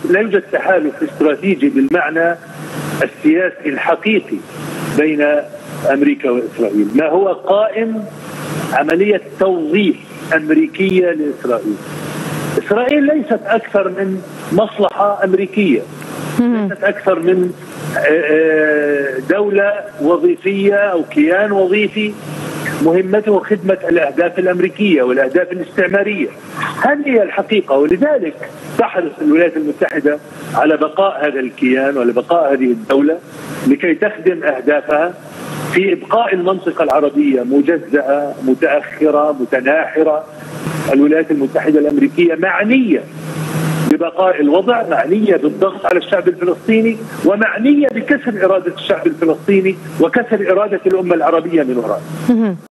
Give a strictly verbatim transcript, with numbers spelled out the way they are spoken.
لا يوجد تحالف استراتيجي بالمعنى السياسي الحقيقي بين أمريكا وإسرائيل. ما هو قائم عملية توظيف أمريكية لإسرائيل. إسرائيل ليست أكثر من مصلحة أمريكية، ليست أكثر من دولة وظيفية أو كيان وظيفي مهمته خدمة الأهداف الأمريكية والأهداف الاستعمارية. هذه هي الحقيقة، ولذلك تحرص الولايات المتحدة على بقاء هذا الكيان وعلى بقاء هذه الدولة لكي تخدم أهدافها في إبقاء المنطقة العربية مجزأة متأخرة متناحرة. الولايات المتحدة الأمريكية معنية ببقاء الوضع، معنية بالضغط على الشعب الفلسطيني، ومعنية بكسر إرادة الشعب الفلسطيني وكسر إرادة الأمة العربية من وراء.